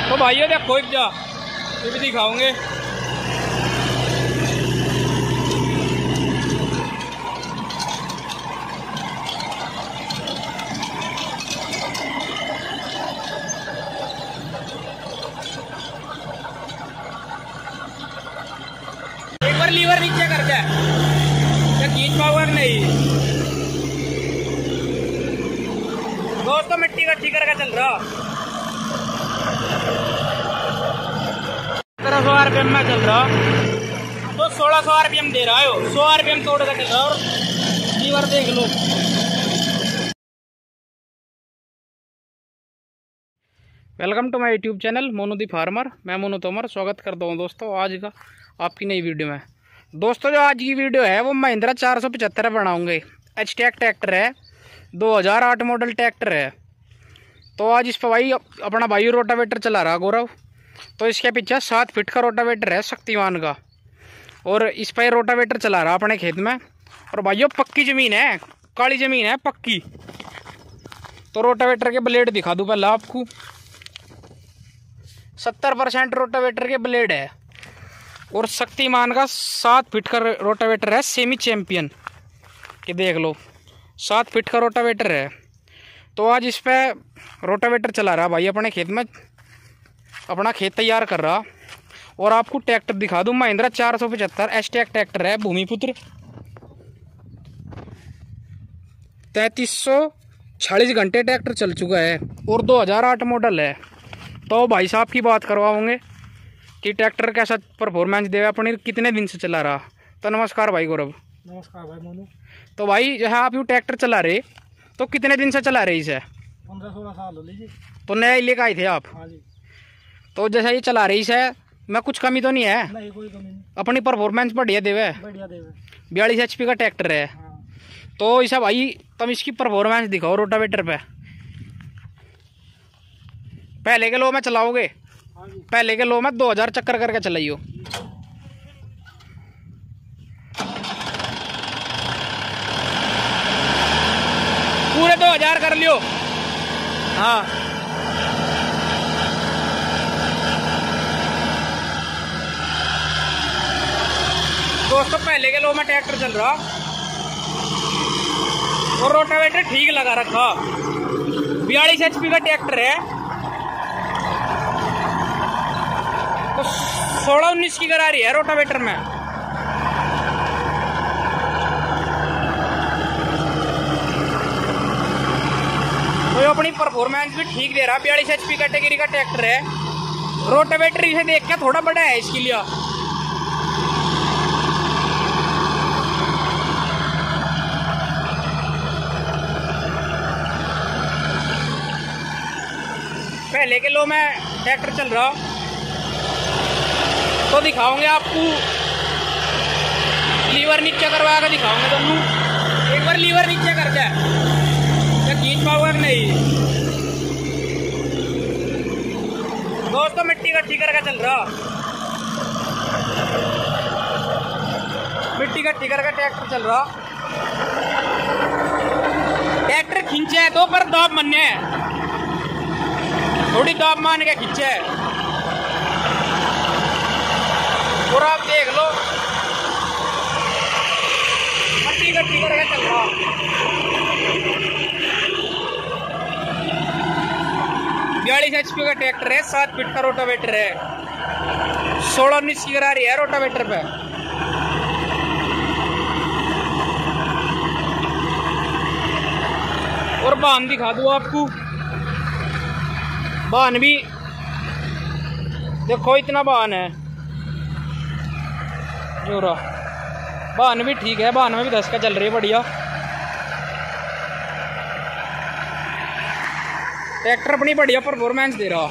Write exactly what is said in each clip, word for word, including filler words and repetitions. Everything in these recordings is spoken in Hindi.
तो भाइयों देखो एक जा ये भी दिखाओगे। एक बार लीवर नीचे कर दे, क्या खींच पाओगे नहीं दोस्तों। मिट्टी का ठीक करके चल रहा तेरह सौ आरपीएम में चल रहा, तो सोलह सौ आरपीएम दे रहा है, सौ आरपीएम तोड़ कर चल रहा। और लीवर देख लो। Welcome to my YouTube channel Monu the farmer. मैं मोनू तोमर स्वागत करता हूँ दोस्तों आज का आपकी नई वीडियो में। दोस्तों जो आज की वीडियो है वो महिंद्रा चार सौ पचहत्तर बनाऊंगे। एच टेक ट्रैक्टर है, दो हज़ार आठ मॉडल ट्रैक्टर है। तो आज इस पर भाई अपना भाई रोटावेटर चला रहा गौरव। तो इसके पीछे सात फीट का रोटावेटर है शक्तिमान का, और इस पर रोटावेटर चला रहा अपने खेत में। और भाइयों पक्की ज़मीन है, काली ज़मीन है पक्की। तो रोटावेटर के ब्लेड दिखा दूँ पहले आपको। सत्तर परसेंट रोटावेटर के ब्लेड है, और शक्तिमान का सात फीट का रोटावेटर है सेमी चैंपियन कि देख लो, सात फीट का रोटावेटर है। तो आज इस पे रोटावेटर चला रहा भाई अपने खेत में, अपना खेत तैयार कर रहा। और आपको ट्रैक्टर दिखा दूं, महिंद्रा चार सौ पचहत्तर एच टेक ट्रैक्टर है, भूमिपुत्र, तैंतीस सौ चालीस घंटे ट्रैक्टर चल चुका है और दो हज़ार आठ मॉडल है। तो भाई साहब की बात करवाओगे कि ट्रैक्टर कैसा परफॉर्मेंस देगा, अपने कितने दिन से चला रहा। तो नमस्कार भाई गौरव। नमस्कार भाई मोनू। तो भाई जहाँ आप यू ट्रैक्टर चला रहे तो कितने दिन से चला रहे इसे? पंद्रह सोलह साल हो लीजिए। तो नया लेकर आए थे आप? हाँ जी। तो जैसा ये चला रही है मैं कुछ कमी तो नहीं है? नहीं कोई कमी नहीं, अपनी परफॉर्मेंस बढ़िया देवे, बढ़िया देवे। बयालीस एच पी का ट्रैक्टर है। हाँ। तो ऐसा भाई तुम इसकी परफॉर्मेंस दिखाओ रोटावेटर पे। पहले के लो में चलाओगे? हाँ जी। पहले के लो में दो हजार चक्कर करके चलाइयो। पूरे दो हजार कर लियो। हाँ दोस्तों पहले के लो में ट्रैक्टर चल रहा और रोटावेटर ठीक लगा रखा। बयालीस एच पी का ट्रैक्टर है, तो सोलह उन्नीस की करारी है रोटावेटर में। तो अपनी परफॉर्मेंस भी ठीक दे रहा। बयालीस एच पी कैटेगरी का ट्रैक्टर है, रोटावेटर इसे देख के थोड़ा बड़ा है इसके लिए। पहले के लो में ट्रैक्टर चल रहा, तो दिखाओगे आपको। लीवर नीचे करवा कर दिखाओगे दोनों। एक बार लीवर नीचे कर दे, क्या खींच पाओगे नहीं दोस्तों। मिट्टी का ठीक करके चल रहा, मिट्टी का ठीक करके ट्रैक्टर चल रहा। ट्रैक्टर खींचे है तो पर दाब मनने है, थोड़ी दाब मान के खींचे है। और आप देख लो मिट्टी गट्टी करके चल रहा। बयालीस एच पी का ट्रैक्टर है, सात फीट का रोटावेटर है, सोलह उन्नीस की करारी है रोटावेटर पे। और बान दिखा दूँ आपको। बान भी देखो, इतना बान है जोरा। बान भी ठीक है, बान में भी दस का चल रही है बढ़िया। ट्रैक्टर अपनी बढ़िया परफॉर्मेंस दे रहा।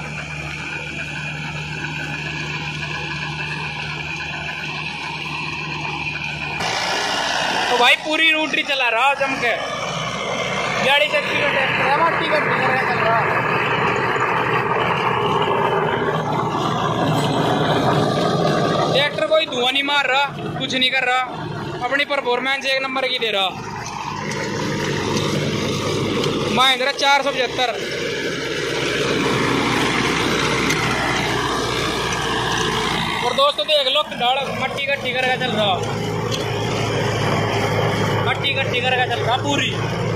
तो भाई पूरी रूटरी चला रहा जम के। गाड़ी से ट्रैक्टर है, माटी का चल रहा। ट्रैक्टर कोई धुआं नहीं मार रहा, कुछ नहीं कर रहा, अपनी परफॉर्मेंस एक नंबर की दे रहा। महिंद्रा चार सौ पचहत्तर गाड़ मट्टी इकट्ठी करके चल रहा, मट्टी इकट्ठी करके चल रहा पूरी।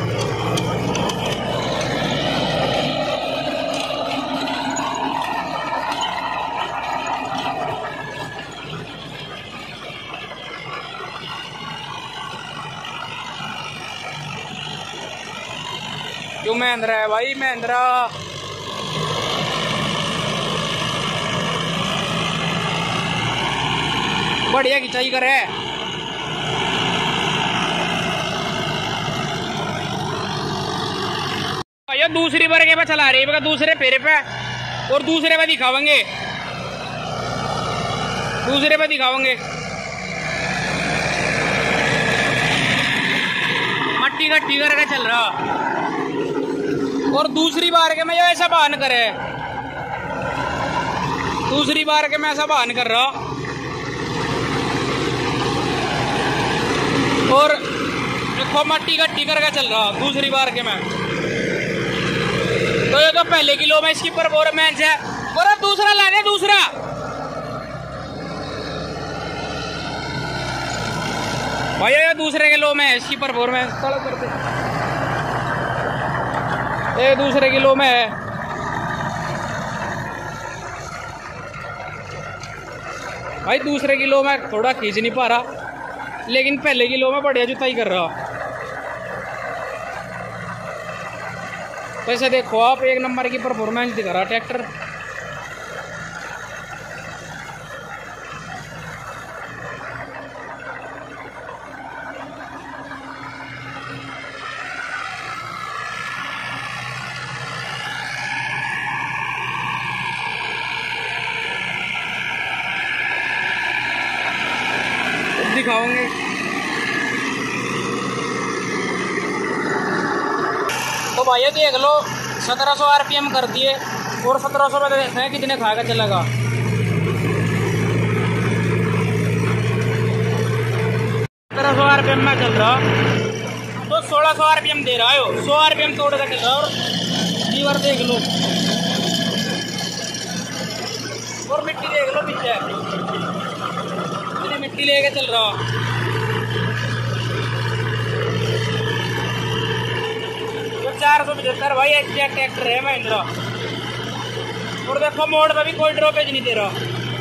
क्यों महिंद्रा है भाई, महिंद्रा। बढ़िया खिंचाई करे। ये दूसरी वर्गे पे चला रही है, दूसरे फेरे पे और दूसरे पे दिखावेंगे, दूसरे पे दिखावेंगे। मट्टी इकट्ठी करके चल रहा और दूसरी बार के मैं ये ऐसा बहान करे, दूसरी बार के मैं ऐसा बहान कर रहा और देखो मट्टी इकट्ठी करके चल रहा दूसरी बार के मैं। तो ये तो पहले किलो में इसकी परफॉर्मेंस है। और अब दूसरा ला दे, दूसरा भाई ये दूसरे किलो में है इसकी परफॉर्मेंस। करते ये दूसरे किलो में है। भाई दूसरे किलो में थोड़ा खींच नहीं पा रहा, लेकिन पहले किलो में बढ़िया जुताई कर रहा। वैसे देखो आप, एक नंबर की परफॉर्मेंस दिखा रहा ट्रैक्टर। दिखाओगे तो भाई ये देख लो, सत्रह सौ आरपीएम कर दिए और सत्रह सौ में देखते हैं कितने खाएगा चलेगा। सत्रह सौ आरपीएम में चल रहा तो सोलह सौ आरपीएम दे रहा है, सौ आरपीएम तोड़ कर चल रहा। और लीवर देख लो और मिट्टी देख लो पीछे, इतनी मिट्टी लेके चल रहा। चार सौ पचहत्तर भाई एग्जैक्ट ट्रैक्टर है महिंद्रा। और देखो मोड़ में भी कोई ड्रॉपेज नहीं दे रहा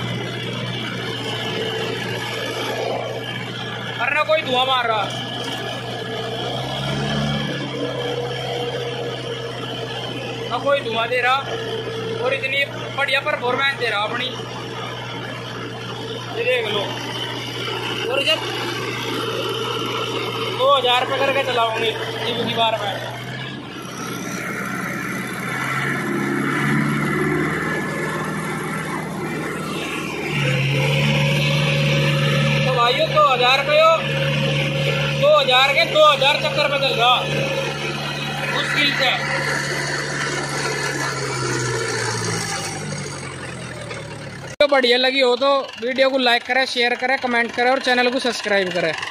और ना कोई धुआं मार रहा, ना कोई धुआं दे रहा और इतनी बढ़िया परफॉर्मेंस दे रहा अपनी। ये देख लो। और जब दो हजार रुपये करके चलाऊंगी की बार में। दो हजार पे दो हजार के दो हजार चक्कर में चल रहा मुश्किल से। तो बढ़िया लगी हो तो वीडियो को लाइक करें, शेयर करें, कमेंट करें और चैनल को सब्सक्राइब करें।